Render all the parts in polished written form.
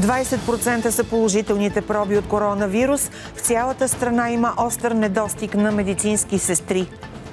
20% са положителните проби от коронавирус. В цялата страна има остър недостиг на медицински сестри.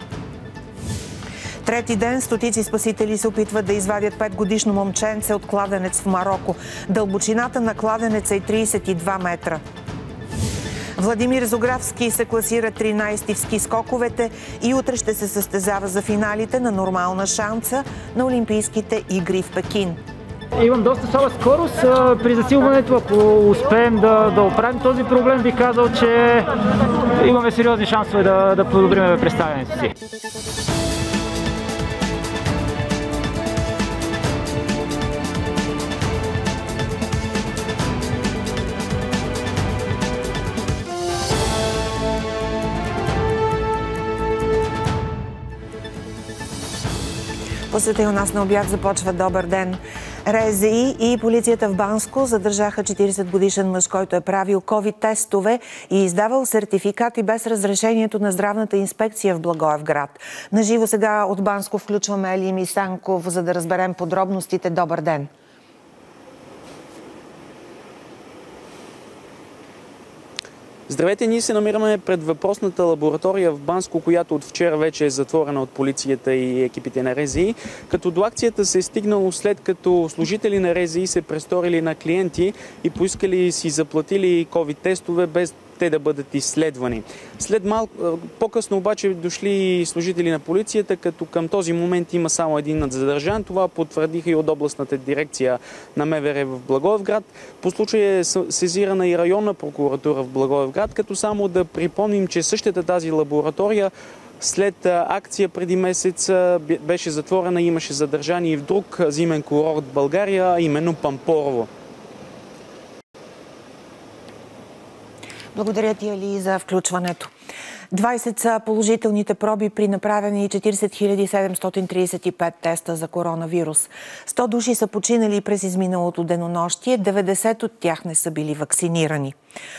Трети ден стотици спасители се опитват да извадят 5-годишно момченце от кладенец в Мароко. Дълбочината на кладенеца е 32 метра. Владимир Зографски се класира 13-ти в ски скоковете и утре ще се състезава за финалите на нормална шанса на Олимпийските игри в Пекин. Имам доста слаба скорост. При засилването, ако успеем да оправим този проблем, бих казал, че имаме сериозни шансове да подобрим представянето си. Посетил нас на обяд започва добър ден. РЗИ и полицията в Банско задържаха 40-годишен мъж, който е правил ковид-тестове и издавал сертификати без разрешението на здравната инспекция в Благоевград. Наживо сега от Банско включваме Елим Исанков, за да разберем подробностите. Добър ден! Здравейте, ние се намираме пред въпросната лаборатория в Банско, която от вчера вече е затворена от полицията и екипите на РЗИ. Като до акцията се е стигнало след като служители на РЗИ се престорили на клиенти и поискали си заплатили ковид-тестове без те да бъдат изследвани. По-късно обаче дошли служители на полицията, като към този момент има само един задържан. Това потвърдиха и от областната дирекция на МВР в Благоевград. По случая е сезирана и районна прокуратура в Благоевград, като само да припомним, че същата тази лаборатория след акция преди месец беше затворена и имаше задържани и в друг зимен курорт в България, именно Пампорово. Благодаря ти, Али, за включването. 20 са положителните проби при направени 40 735 теста за коронавирус. 100 души са починали през изминалото денонощие, 90 от тях не са били вакцинирани.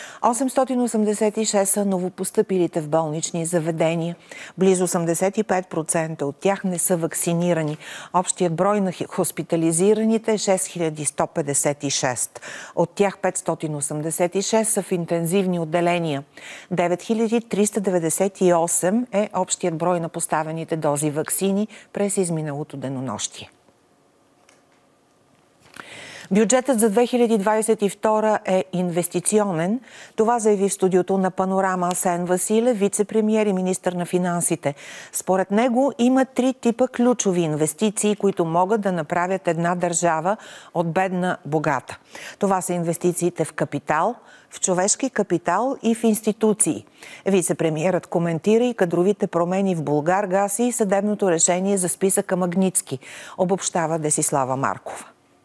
886 са новопостъпилите в болнични заведения. Близо 85% от тях не са вакцинирани. Общият брой на хоспитализираните е 6156. От тях 586 са в интензивни отделения. 9398 е общият брой на поставените дози ваксини през изминалото денонощие. Бюджетът за 2022 е инвестиционен. Това заяви в студиото на Панорама Асен Василев, вице-премиер и министър на финансите. Според него има 3 типа ключови инвестиции, които могат да направят една държава от бедна богата. Това са инвестициите в капитал, в човешки капитал и в институции. Вице-премиерът коментира и кадровите промени в Булгаргаз и съдебното решение за списъка Магнитски, обобщава Десислава Маркова.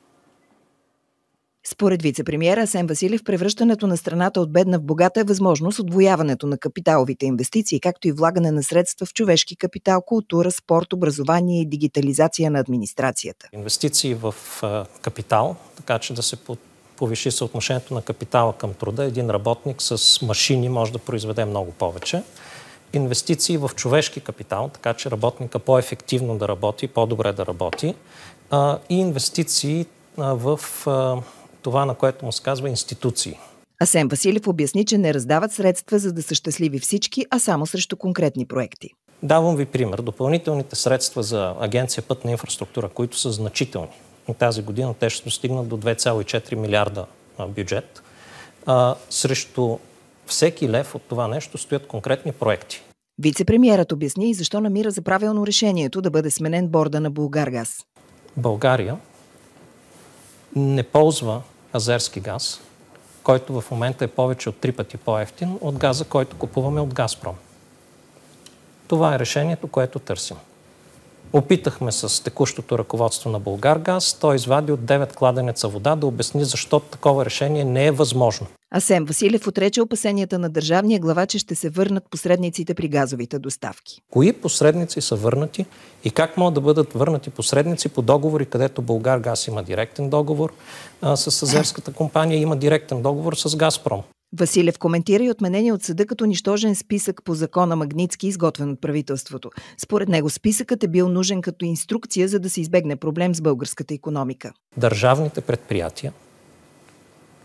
Според вице-премиера Асен Василев, превръщането на страната от бедна в богата е възможност отвояването на капиталовите инвестиции, както и влагане на средства в човешки капитал, култура, спорт, образование и дигитализация на администрацията. Инвестиции в капитал, така че да се повиши съотношението на капитала към труда. Един работник с машини може да произведе много повече. Инвестиции в човешки капитал, така че работника по-ефективно да работи, по-добре да работи. И инвестиции в това, на което му се казва институции. Асен Василев обясни, че не раздават средства, за да са щастливи всички, а само срещу конкретни проекти. Давам ви пример. Допълнителните средства за Агенция Пътна инфраструктура, които са значителни. И тази година те ще достигнат до 2,4 милиарда бюджет. Срещу всеки лев от това нещо стоят конкретни проекти. Вице-премиерът обясни и защо намира за правилно решението да бъде сменен борда на Булгаргаз. България не ползва азерски газ, който в момента е повече от 3 пъти по-евтин от газа, който купуваме от Газпром. Това е решението, което търсим. Опитахме с текущото ръководство на Булгаргаз, той извади от 9 кладенеца вода да обясни защо такова решение не е възможно. Асен Василев отрече опасенията на държавния глава, че ще се върнат посредниците при газовите доставки. Кои посредници са върнати и как могат да бъдат върнати посредници по договори, където Булгаргаз има директен договор с азерската компания, има директен договор с Газпром. Василев коментира и отменение от съда като нищожен списък по закона Магнитски, изготвен от правителството. Според него списъкът е бил нужен като инструкция, за да се избегне проблем с българската икономика. Държавните предприятия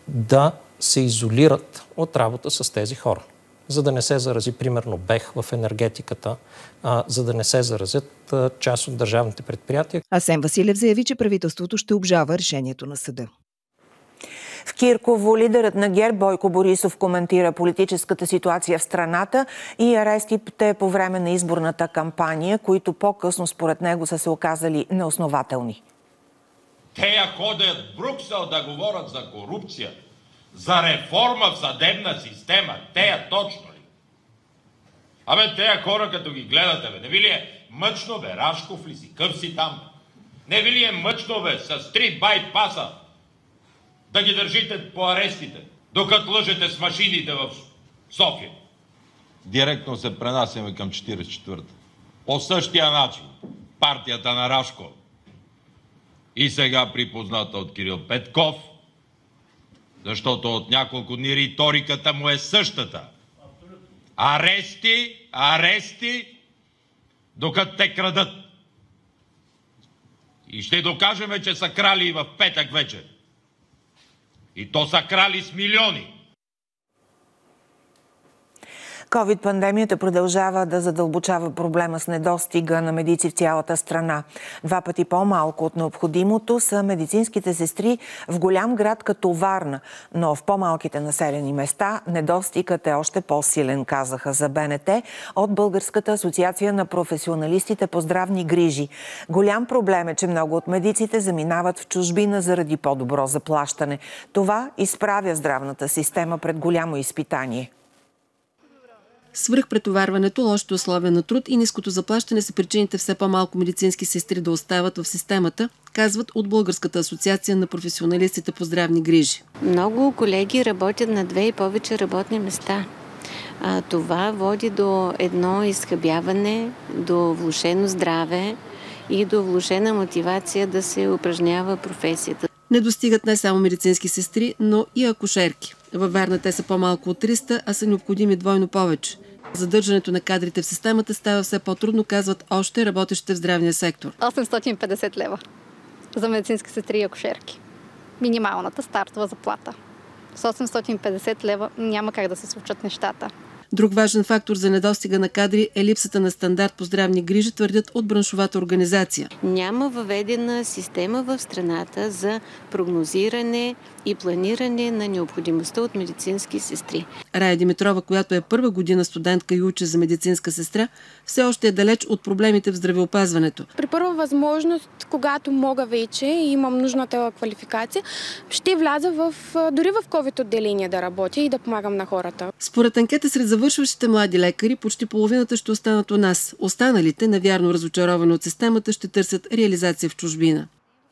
да се изолират от работа с тези хора, за да не се зарази, примерно, БЕХ в енергетиката, за да не се заразят част от държавните предприятия. Асен Василев заяви, че правителството ще обжалва решението на съда. В Кирково лидерът на ГЕРБ Бойко Борисов коментира политическата ситуация в страната и арестите по време на изборната кампания, които по-късно според него са се оказали неоснователни. Те ходят в Брюксел да говорят за корупция, за реформа в съдебна система. Тея точно ли? Абе, тея хора като ги гледате, бе, не ви ли е мъчно, бе, Рашков ли си, къв си там? Не ви ли е мъчно, бе, с 3 байпаса да ги държите по арестите, докато лъжете с машините в София? Директно се пренасяме към 44-та. По същия начин партията на Рашков и сега припозната от Кирил Петков, защото от няколко дни риториката му е същата. Арести, докато те крадат. И ще докажем, че са крали и в петък вечер. И то са крали с милиони. Ковид-пандемията продължава да задълбочава проблема с недостига на медици в цялата страна. 2 пъти по-малко от необходимото са медицинските сестри в голям град като Варна, но в по-малките населени места недостигът е още по-силен, казаха за БНТ от Българската асоциация на професионалистите по здравни грижи. Голям проблем е, че много от медиците заминават в чужбина заради по-добро заплащане. Това изправя здравната система пред голямо изпитание. Свръхпретоварването, лошите условия на труд и ниското заплащане са причините все по-малко медицински сестри да остават в системата, казват от Българската асоциация на професионалистите по здравни грижи. Много колеги работят на 2 и повече работни места. Това води до едно изхабяване, до влошено здраве и до влошена мотивация да се упражнява професията. Не достигат не само медицински сестри, но и акушерки. Във Варна те са по-малко от 300, а са необходими двойно повече. Задържането на кадрите в системата става все по-трудно, казват още работещите в здравния сектор. 850 лева за медицински сестри и акушерки. Минималната стартова заплата. С 850 лева няма как да се случат нещата. Друг важен фактор за недостига на кадри е липсата на стандарт по здравни грижи, твърдят от браншовата организация. Няма въведена система в страната за прогнозиране и планиране на необходимостта от медицински сестри. Рая Димитрова, която е първа година студентка и учи за медицинска сестра, все още е далеч от проблемите в здравеопазването. При първа възможност, когато мога вече и имам нужната квалификация, ще вляза дори в COVID отделение да работя и да помагам на хората. Според анкета сред завършващите млади лекари, почти половината ще останат у нас. Останалите, навярно разочаровани от системата, ще търсят реализация в чужбина.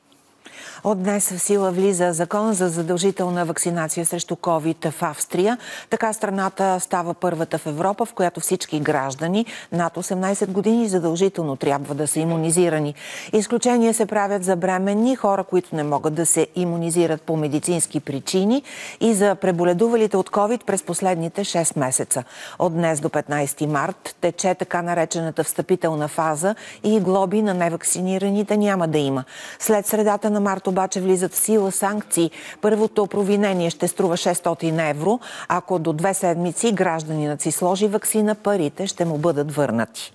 От днес в сила влиза закон за задължителна вакцинация срещу COVID в Австрия. Така страната става първата в Европа, в която всички граждани над 18 години задължително трябва да са имунизирани. Изключения се правят за бременни, хора, които не могат да се имунизират по медицински причини и за преболедувалите от COVID през последните 6 месеца. От днес до 15 март тече така наречената встъпителна фаза и глоби на невакцинираните няма да има. След средата на март обаче влизат в сила санкции. Първото провинение ще струва 600 евро. Ако до 2 седмици гражданинът си сложи ваксина, парите ще му бъдат върнати.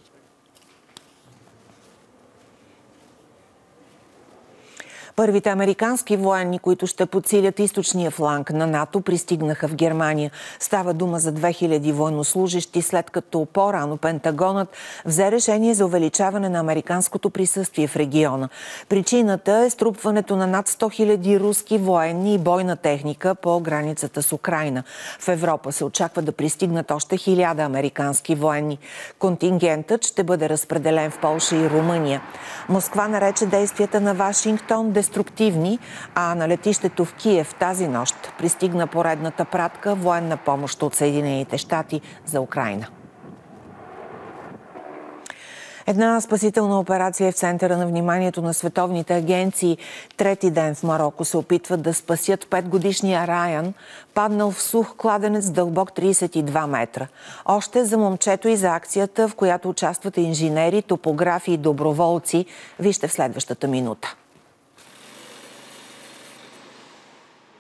Първите американски военни, които ще подсилят източния фланг на НАТО, пристигнаха в Германия. Става дума за 2000 военнослужещи, след като по-рано Пентагонът взе решение за увеличаване на американското присъствие в региона. Причината е струпването на над 100 000 руски военни и бойна техника по границата с Украйна. В Европа се очаква да пристигнат още 1000 американски военни. Контингентът ще бъде разпределен в Полша и Румъния. Москва нарече действията на Вашингтон деструктивни, а на летището в Киев тази нощ пристигна поредната пратка военна помощ от Съединените щати за Украйна. Една спасителна операция е в центъра на вниманието на световните агенции. Трети ден в Мароко се опитват да спасят 5-годишния Райан, паднал в сух кладенец дълбок 32 метра. Още за момчето и за акцията, в която участват инженери, топографи и доброволци, вижте в следващата минута.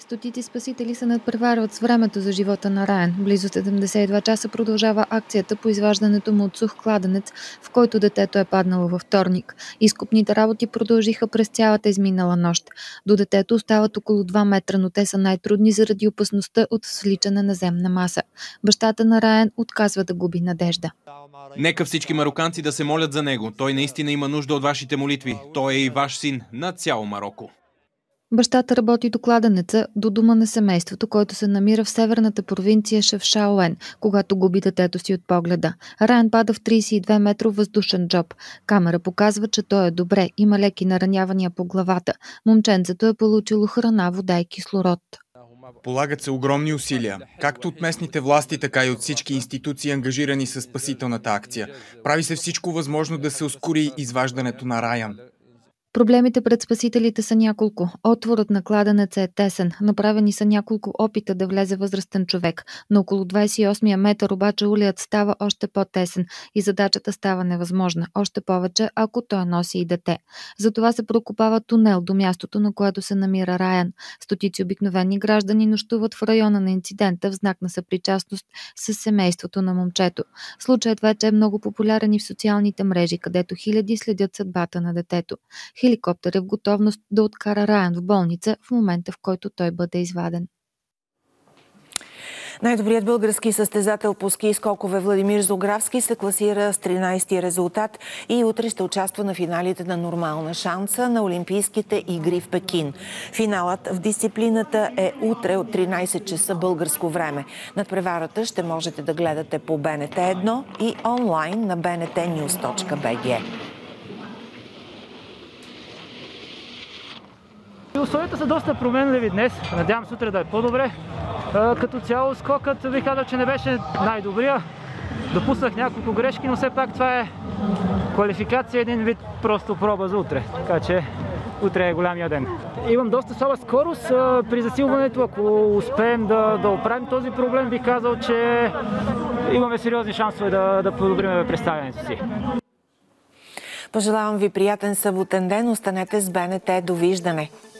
Стотици спасители се надпреварват с времето за живота на Райан. Близо 72 часа продължава акцията по изваждането му от сух кладенец, в който детето е паднало във вторник. Изкопните работи продължиха през цялата изминала нощ. До детето остават около 2 метра, но те са най-трудни заради опасността от свличане на земна маса. Бащата на Райан отказва да губи надежда. Нека всички мароканци да се молят за него. Той наистина има нужда от вашите молитви. Той е и ваш син на цяло Мароко. Бащата работи до кладенеца, до дома на семейството, който се намира в северната провинция Шефшауен, когато губи детето си от погледа. Райан пада в 32 метров въздушен джоб. Камера показва, че той е добре, има леки наранявания по главата. Момченцето е получило храна, вода и кислород. Полагат се огромни усилия, както от местните власти, така и от всички институции, ангажирани с спасителната акция. Прави се всичко възможно да се ускори изваждането на Райан. Проблемите пред спасителите са няколко. Отворът на кладенеца е тесен. Направени са няколко опита да влезе възрастен човек. На около 28-я метър обаче улият става още по-тесен и задачата става невъзможна. Още повече, ако той носи и дете. Затова се прокопава тунел до мястото, на което се намира Райан. Стотици обикновени граждани нощуват в района на инцидента в знак на съпричастност с семейството на момчето. Случаят вече е много популярен и в социалните мрежи, където хиляди следят съдбата на детето. Хеликоптер е в готовност да откара Райан в болница в момента, в който той бъде изваден. Най-добрият български състезател по ски скокове Владимир Зографски се класира с 13-ти резултат и утре ще участва на финалите на нормална шанса на Олимпийските игри в Пекин. Финалът в дисциплината е утре от 13 часа българско време. Надпреварата ще можете да гледате по БНТ1 и онлайн на bntnews.bg. Условията са доста променливи днес. Надявам се утре да е по-добре. Като цяло скокът бих казал, че не беше най-добрия. Допуснах няколко грешки, но все пак това е квалификация, един вид просто проба за утре. Така че утре е голямия ден. Имам доста слаба скорост при засилването. Ако успеем да оправим този проблем, бих казал, че имаме сериозни шансове да подобрим представянето си. Пожелавам ви приятен съботен ден. Останете с БНТ. Довиждане!